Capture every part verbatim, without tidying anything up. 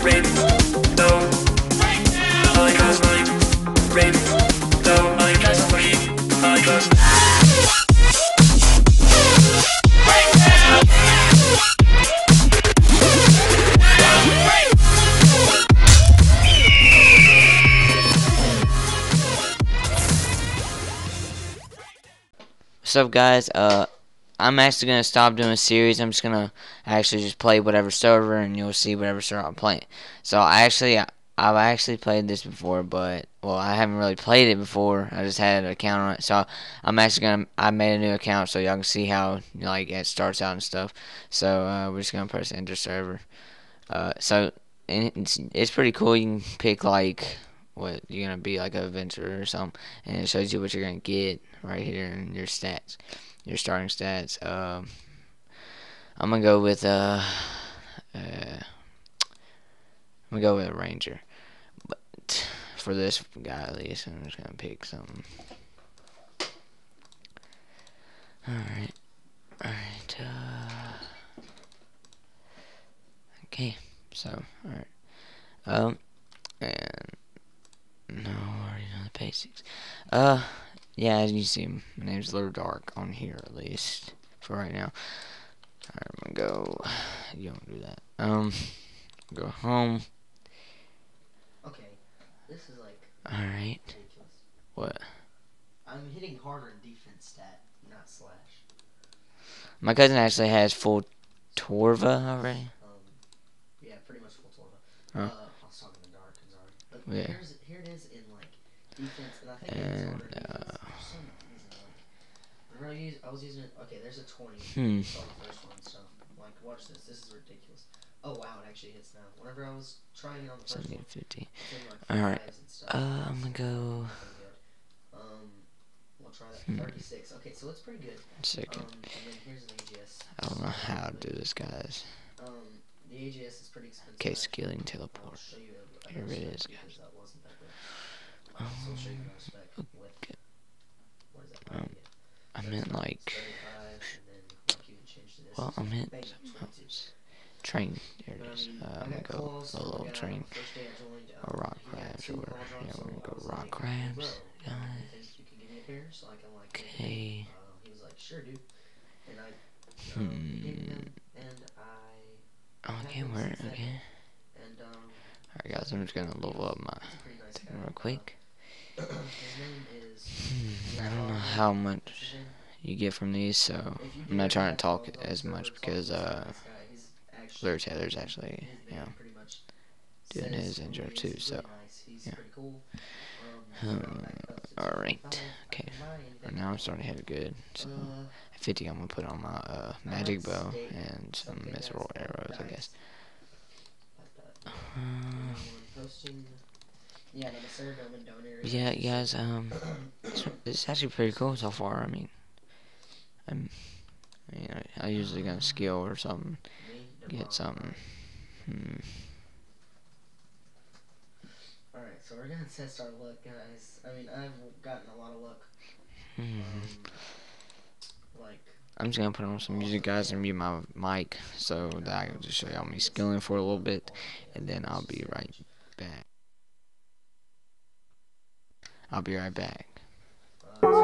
rain, no, I got my rain, no, I got my, I got. What's up, guys? Uh, I'm actually gonna stop doing a series. I'm just gonna actually just play whatever server, and you'll see whatever server I'm playing. So I actually, I've actually played this before, but well, I haven't really played it before. I just had an account on it, so I'm actually gonna. I made a new account so y'all can see how like it starts out and stuff. So uh, we're just gonna press enter server. Uh, so and it's it's pretty cool. You can pick like what you're gonna be, like an adventurer or something, and it shows you what you're gonna get right here in your stats, your starting stats. Um, I'm gonna go with uh, uh, I'm gonna go with a ranger, but for this guy at least, I'm just gonna pick something. All right, all right. Uh, okay, so all right. Um, and no, I already know the basics. Uh, yeah, as you see, my name's Little Dark on here at least for right now. Alright, I'm gonna go. You don't do that. Um, go home. Okay, this is like. Alright. Ridiculous. What? I'm hitting harder in defense stat, not slash. My cousin actually has full Torva already. Um, yeah, pretty much full Torva. Huh? Uh, I was talking in the dark, sorry. But Yeah. here's, here it is in like defense, and I think And, it's harder in defense. uh, For some reason, like, whenever I use, I was using it. Okay, there's a twenty. Hmm. So the first one, so like, watch this. This is ridiculous. Oh wow, it actually hits now. Whenever I was trying it on the first seventy one, fifty. it's in like Alright. fives and stuff. Uh, I'm gonna go Pretty good. Um, we'll try that. Hmm. thirty-six. Okay, so it's pretty good. second. Um, and then here's an A G S. I don't know how to do this, guys. Um, the A G S is pretty expensive. Okay, actually. skilling I'll teleport. show you a, a Here no it spec is, because guys. that wasn't that good. Um, so I'll show you no spec with Okay. what is that? Um, Yeah. I meant like. thirty-five, and then like you can change to this. Well, I meant Bang, something twenty-two. else. Train. There But it I is. mean, Uh, I I'm gonna got go calls, a so little we got, train. uh, first day I joined, um, Or rock he had crabs two or whatever. call drops, Yeah, so we're gonna I go was rock like, crabs, bro, you guys. think you can give me a pair so I can like make a pair? Okay. Uh, he was like, sure, dude. And I Hmm. um, gave him, and I Okay, where? Okay. and um, Alright, guys, I'm just gonna level up my he's a pretty nice thing guy. real quick. Uh, his name is. Hmm, I don't know how much What's his name? you get from these, so If you I'm not do trying have to talk calls on the as server, much talk because to this uh, nice guy. He's actually- Lure Taylor's actually, his you name know, pretty much doing says his who he intro is. too, He's so really nice. He's yeah. pretty cool. Hmm, Um, around back up to alright, twenty-five. I okay. can buy Right anything. now I'm starting to hit good, so Uh, at fifty I'm gonna put on my uh, I magic might bow state and some something missile that's arrows, I dice. guess. But, uh, Uh, anyone posting? Yeah, no, the server domain donor is yeah, actually guys, um, it's, it's actually pretty cool so far. I mean, I'm, you know, I usually gonna skill or something, me, get Devon. something. Hmm. Alright, so we're gonna test our luck, guys. I mean, I've gotten a lot of luck. Hmm. Um, like, I'm just gonna put on some music, guys, and mute my mic so that I can just show y'all me skilling for a little bit, and then I'll be right back. I'll be right back. uh, so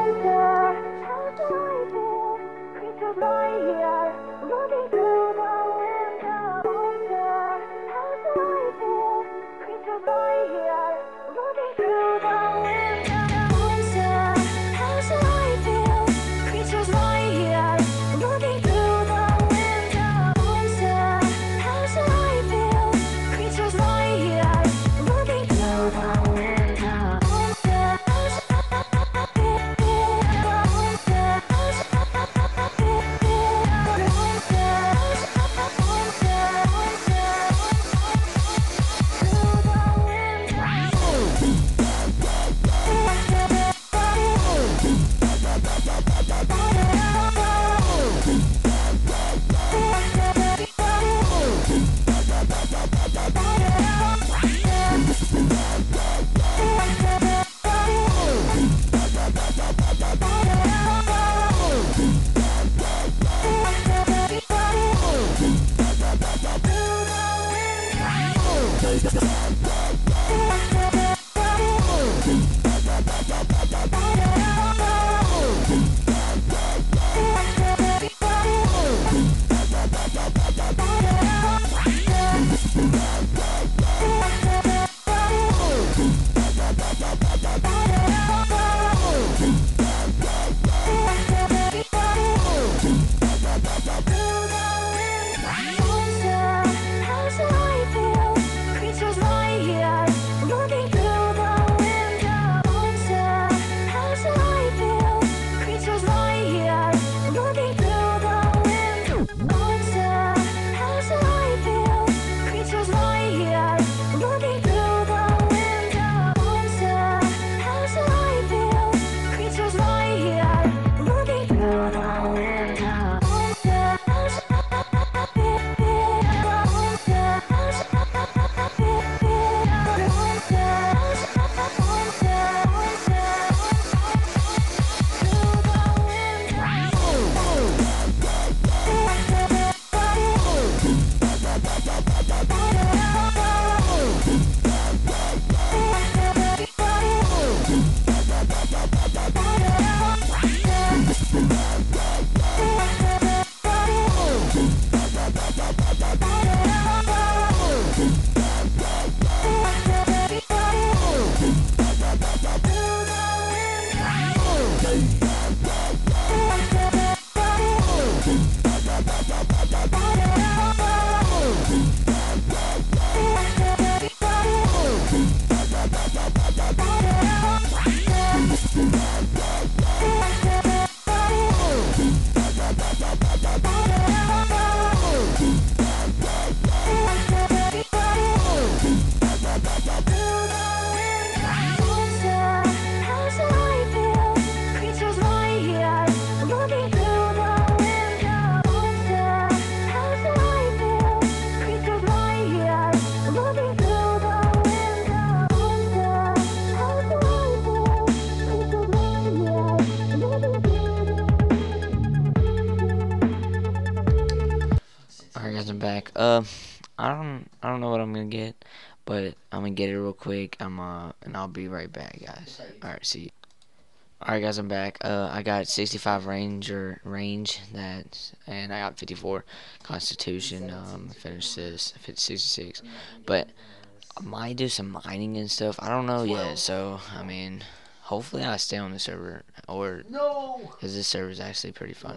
Alright guys, I'm back. Uh, I don't, I don't know what I'm gonna get, but I'm gonna get it real quick. I'm uh, and I'll be right back, guys. Alright, see you. Alright guys, I'm back. Uh, I got sixty-five Ranger range that, and I got fifty-four Constitution. Um, finished this, sixty-six, but I might do some mining and stuff. I don't know yet. So I mean, hopefully I stay on the server, or No. because this server is actually pretty fun.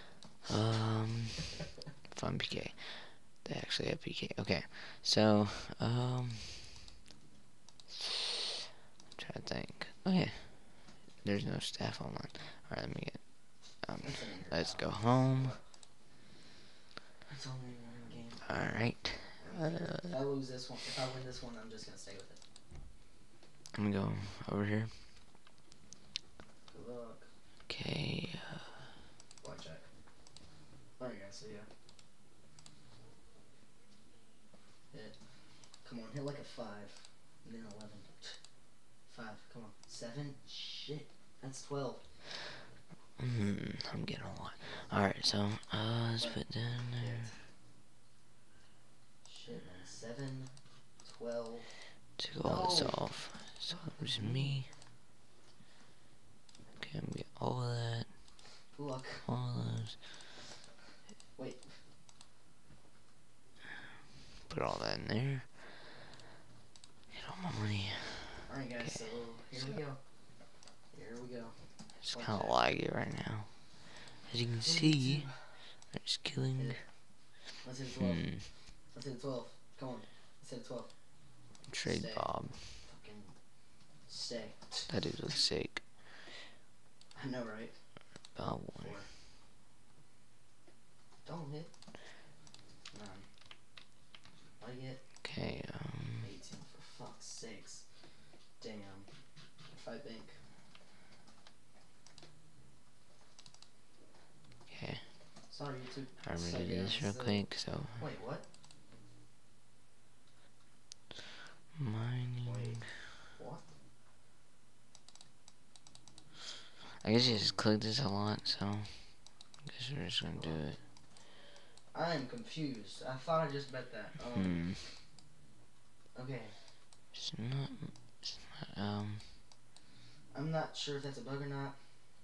Um, fun P K. They actually have P K. Okay, so um, I'm trying to think. Oh yeah, there's no staff online. All right, let me get. Um, let's go home. That's only one game. All right. If I lose this one, if I win this one, I'm just gonna stay with it. I'm gonna go over here. Good luck. Okay. Uh, Blackjack. Alright guys, so yeah. Hit. Come on, hit like a five. And then eleven. Five, come on. Seven? Shit. That's twelve. mm, I'm getting a lot. All right, so uh, let's put down there. Shit, man. Seven, twelve. Take all this No. off. So there's me. Okay, I'm gonna get all of that. Good luck. All of those. Wait. Put all that in there. Get all my money. Alright guys, Okay. so here So- we go. Here we go. It's kind of laggy right now. As you can see, I'm just killing. Let's hit a twelve. Hmm. Let's hit a twelve. Come on. Let's hit a twelve. Trade Stay. Bob. Fucking stay. That dude looks sick. I know, right? Bob one. Four. Don't hit. Nine. I get Okay. Um. eighteen for fuck's sakes. Damn. If I think. Okay. Sorry, YouTube. I'm So, gonna do yeah, this real so- quick. So Wait, what? mining. Wait. What? I guess you just click this a lot. So I guess we're just gonna do it. I am confused. I thought I just bet that. Um, Hmm. Okay. It's not. It's not. Um. I'm not sure if that's a bug or not.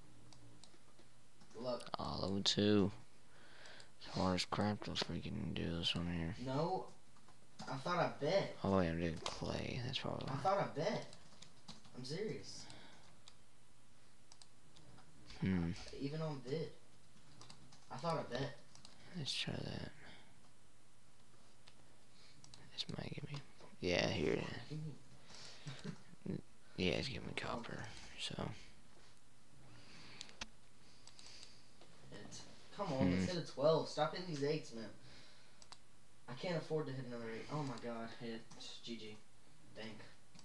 Look. Oh, level two. As hard as crap to freaking do this one here. No. I thought I bet. Oh wait, I'm doing clay. That's probably I why. thought I bet. I'm serious. Hmm. Even on vid. I thought I bet. Let's try that. This might give me. Yeah, here it is. Yeah, it's giving me copper. So. It. Come on, Hmm. let's hit a twelve. Stop hitting these eights, man. I can't afford to hit another eight. Oh my god. Hit. G G. Bank.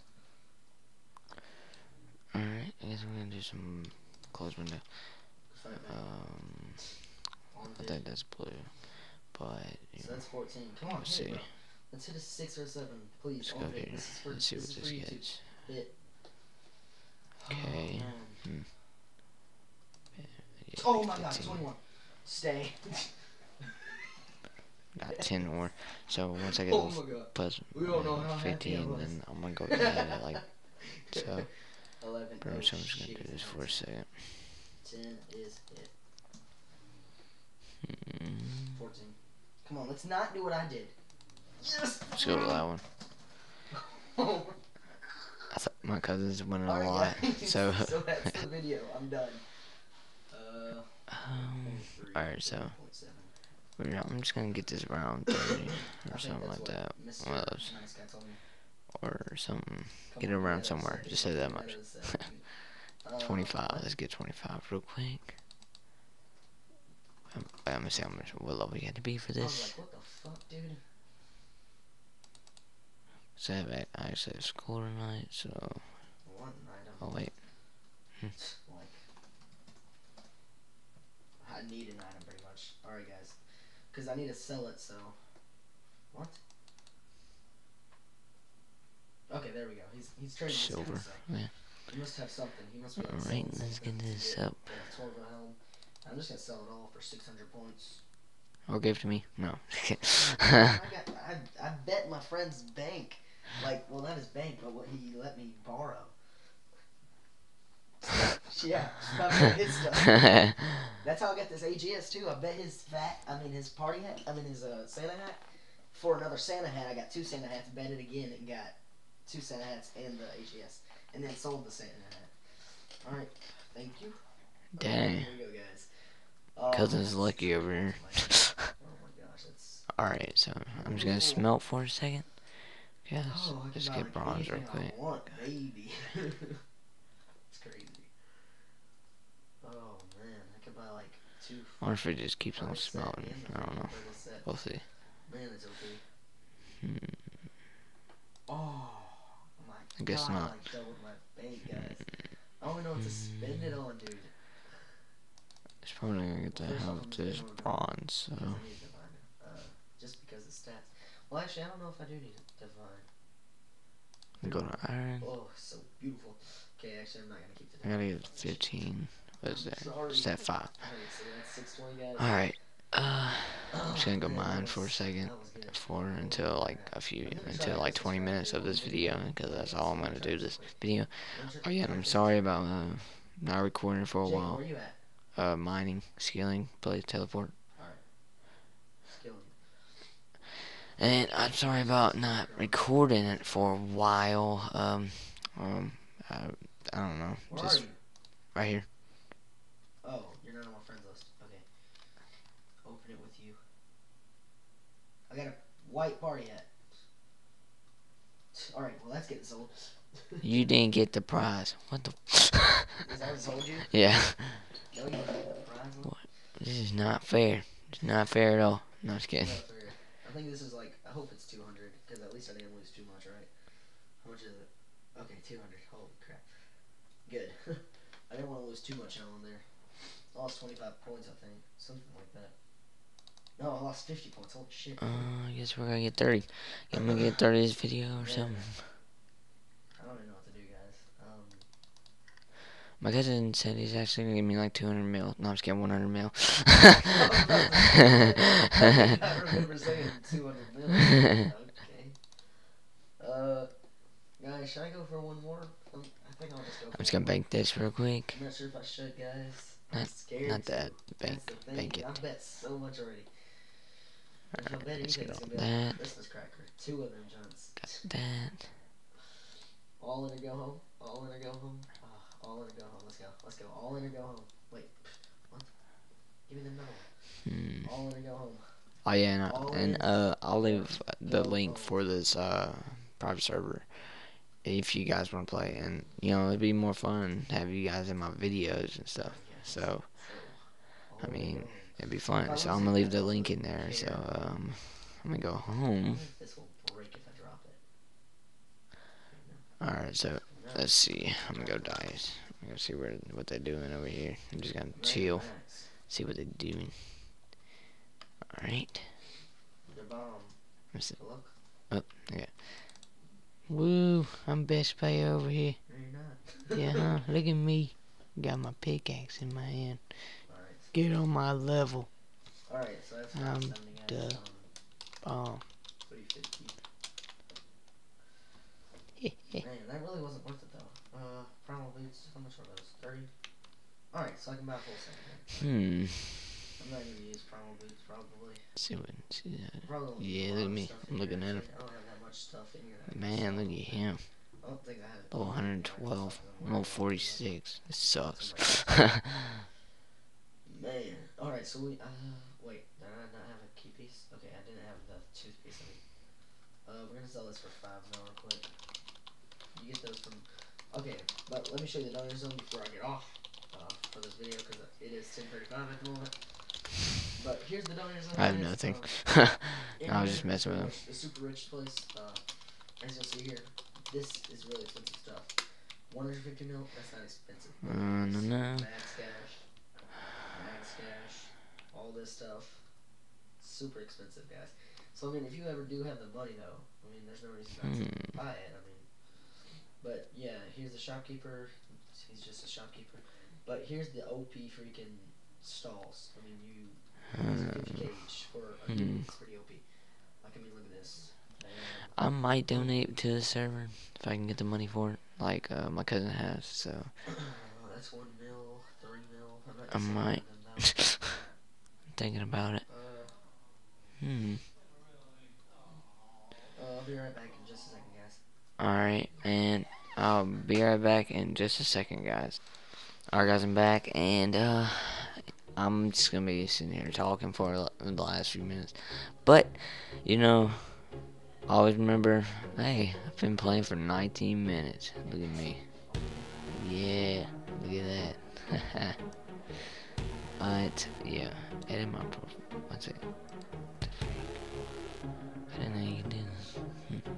Alright, I guess I'm gonna do some close window. Fight back. Um. On I vid. think that's blue. But. You So know, that's fourteen. Come on, let's hit it, see. bro. Let's hit a six or a seven, please. Let's On go vid. here. This is for, Let's see this what is this for YouTube. gets. Hit. Okay. Oh, man. Yeah, Oh my god, fifteen. twenty-one. Stay. Not ten more. So once I get Oh to my god. plus We don't know how happy I fifteen, was. then I'm gonna go ahead and like. So, eleven. pretty Oh, much I'm just gonna shit, do it's this for a nineteen. second. ten is hit. Mm, fourteen. Come on, let's not do what I did. Yes! let's go to that one. Oh. I thought my cousin's winning a Alright, lot. guys. So. so that's the video. I'm done. Uh, Um. twenty-three, Alright, so thirty point seven. we're- I'm just gonna get this round thirty I or think something that's like what that. Mister One of those. Nice Guy told me. Or something. Come Get it on, around that is somewhere. seventeen, Just say that that much. is seventeen. Uh, twenty-five. what? Let's get twenty-five real quick. I'm, I'm gonna see how much what level you had to be for I was this. like, what the fuck, dude? So I have a- I actually have school tonight. So One item. oh wait. Like, I need an item pretty much. Alright, guys. Because I need to sell it, so. What? Okay, there we go. He's he's trading his Silver. currency. Yeah. He must have something. He must be like Alright, selling let's something get this to get up. the twelve helm. I'm just gonna sell it all for six hundred points. Or give to me? No. I got. I I bet my friend's bank. Like, well, not his bank, but what he let me borrow. Yeah, I bet his stuff. That's how I got this A G S too. I bet his fat. I mean his party hat. I mean his uh, Santa hat. For another Santa hat, I got two Santa hats. Bet it again and got two Santa hats and the A G S, and then sold the Santa hat. All right, thank you. Dang. Here we go, guys. Oh, Cousin's lucky over here. Oh my gosh, that's. Alright, so I'm just gonna smelt for a second. Yes. Oh, I can Let's buy get like bronze real anything quick. I want, baby. It's crazy. Oh man, I could buy like two. I wonder if it just keeps on Purple set smelting. and the I don't know. purple set. We'll see. Man, it's okay. Hmm. Oh my I guess god, not. I doubled my bank, guys. I don't even know what to spend it on, dude. It's probably gonna get the First hell off, I'm with just this gonna- bronze, so. Because I need divine. Uh, just because of stats. Well, actually, I don't know if I do need divine. Go to iron. Oh, so beautiful. Okay, actually, I'm not gonna keep the I gotta divine. get fifteen. What is that? Sorry. Step five. Alright, so that's six twenty, guys. Alright. Uh, I'm just gonna go Oh, man, mine that for a was- second. that was good. For until like a few, until like twenty minutes of this video, because that's all I'm gonna do this video. Oh yeah, and I'm sorry about uh, not recording for a Jake, while. where you at? Uh, mining, scaling, play teleport. Skilling. And I'm sorry about not recording it for a while. Um, um, I, I don't know, Where just are you? right here. Oh, you're not on my friends list. Okay. Open it with you. I got a white party hat. Alright, well that's getting sold. You didn't get the prize. What the? Is that what sold you? Yeah. No, you didn't get the prize one? This is not fair. It's not fair at all. No, just kidding. Not fair. I think this is like, I hope it's two hundred, because at least I didn't lose too much, right? How much is it? Okay, two hundred. Holy crap. Good. I didn't want to lose too much on there. I lost twenty-five points, I think. Something like that. No, I lost fifty points. Holy shit. Uh, I guess we're gonna get thirty. I'm gonna get thirty this video or Yeah. something. I don't even know what to do, guys. Um, My cousin said he's actually gonna give me like two hundred mil. No, I'm just kidding, one hundred mil. I remember saying two hundred million. Okay. Uh, guys, should I go for one more? Um, I think I'll just go. For I'm just one gonna bank this real quick. I'm not sure if I should, guys. I'm Not- scared. Not to. that. Bank, That's the thing. bank it. I've bet so much already. If I bet let's anything, get it's all gonna be like that. Christmas cracker. Two of them, Johns. Got that. All in or go home. All in or go home. Ah, all in or go home. Let's go. Let's go. All in or go home. Wait. What? Give me the number. Hmm. All in or go home. Oh yeah, and, All and in. uh, I'll leave the Go link home. for this uh private server if you guys want to play, and you know it'd be more fun to have you guys in my videos and stuff. So So, all I in or mean, go home. it'd be fun. So I'm gonna leave the link in there. So um, I'm gonna go I home. wonder if this will break if I drop it. All right, so No. let's see. I'm gonna go dice. I'm gonna see where what they're doing over here. I'm just gonna Very chill, nice. see what they're doing. All right. They're bomb. Let's see. Look. Oh, yeah. Woo! I'm best player over here. No, you're not. Yeah, huh? Look at me. Got my pickaxe in my hand. Alright. Get on my level. Alright, so that's Um, seventy guys. duh. Um, Oh. three fifty. Man, that really wasn't worth it though. Uh, primal boots. How much are those? thirty? Alright, so I can buy a full set then. Hmm. I'm not gonna use primal boots probably. See what? See that? Probably won't Yeah, use a look lot at of me. stuff I'm in looking here, at him. actually. I don't have that much stuff in here. that I can Man, sell. look at him. I don't think I have. Oh, one twelve. I'm on forty-six. This sucks. Man. Alright, so we, uh, wait, did I not have a key piece? Okay, I didn't have the toothpiece. I mean, uh, we're gonna sell this for five mil real quick. You get those from, okay, but let me show you the donor zone before I get off, uh, for this video, because it is ten thirty-five at the moment. But here's the donor zone. I have guys. nothing. Um, in I was here, just messing with him. The super rich place, uh, as you'll see here, this is really expensive stuff. one hundred fifty mil, that's not expensive. Uh, no, no. Mag stash, mag stash, all this stuff, super expensive, guys. So I mean, if you ever do have the money, though, I mean, there's no reason not to Hmm. buy it. I mean, but yeah, here's the shopkeeper. He's just a shopkeeper. But here's the O P freaking stalls. I mean, you use a fifty K each for a Hmm. unit. It's pretty O P. Like, I mean, look at this. And, I might donate to the server if I can get the money for it, like uh, my cousin has. So oh, that's one mil, three mil. I'm not I just might. saying them, I'm thinking about it. Uh, Hmm. uh, I'll be right back in just a second, guys. Alright, and I'll be right back in just a second, guys. Alright, guys, I'm back, and uh, I'm just gonna be sitting here talking for the last few minutes. But, you know, always remember, hey, I've been playing for nineteen minutes. Look at me. Yeah, look at that. But, yeah, edit my profile. One second. I didn't know you could do this. Hmm.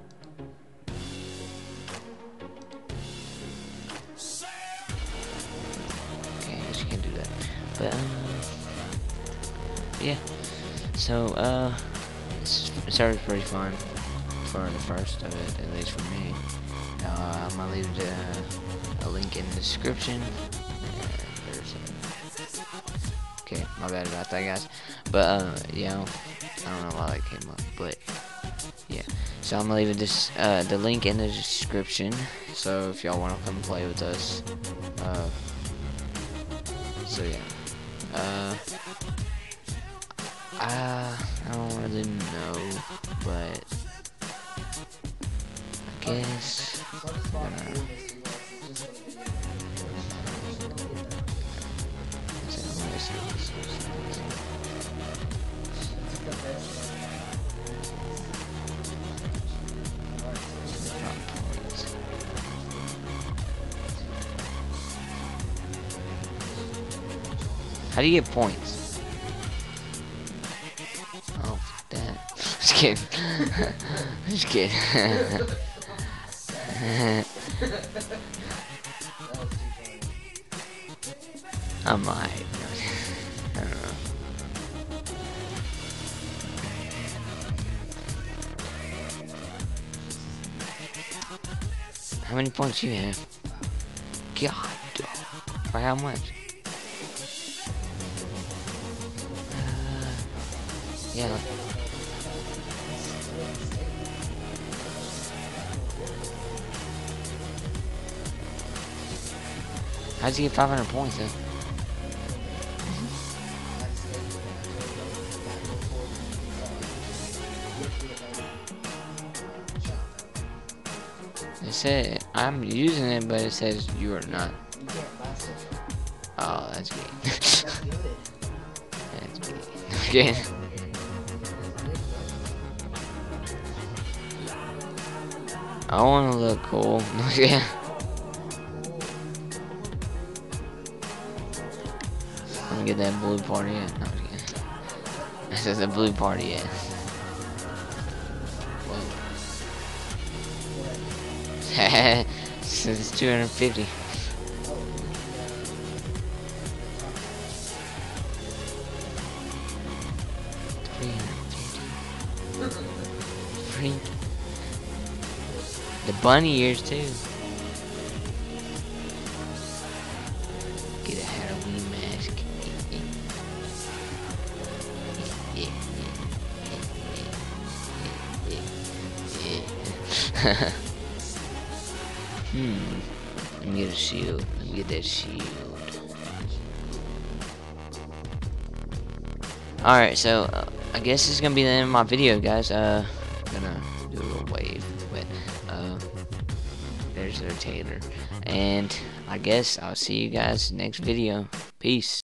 Okay, I guess you can't do that. But, um, yeah. So, uh, it's, it started pretty fun for the first of it, at least for me. Uh, I'm gonna leave the, a link in the description. And there's a, okay, my bad about that, guys. But, uh, yeah, I don't know why that came up, but, yeah. So I'm gonna leave this, uh, the link in the description. So if y'all wanna come play with us, uh, so yeah. Uh, uh, I don't really know, but I guess So I just bought I'm gonna, four mystery boxes just for the video. so I'm gonna see what this is. It's the best. How do you get points? Oh, fuck that. Just kidding. Just kidding. That was too funny. I might. I don't know. How many points you have? God. For how much? Uh, yeah. How'd you get five hundred points though? It said I'm using it, but it says you are not. You can't buy stuff. Oh, that's good. That's good. That's good. Okay. I want to look cool. Yeah. Let me get that blue party yet. No, I'm just kidding. This is a blue party yet. Since it's two hundred fifty. three hundred fifty. Freak. The bunny ears too. Get a Halloween mask. Hmm. Let me get a shield. Let me get that shield. Alright, so uh, I guess this is gonna be the end of my video, guys. Uh, I'm gonna do a little wave, but uh, there's their Taylor, and I guess I'll see you guys next video. Peace.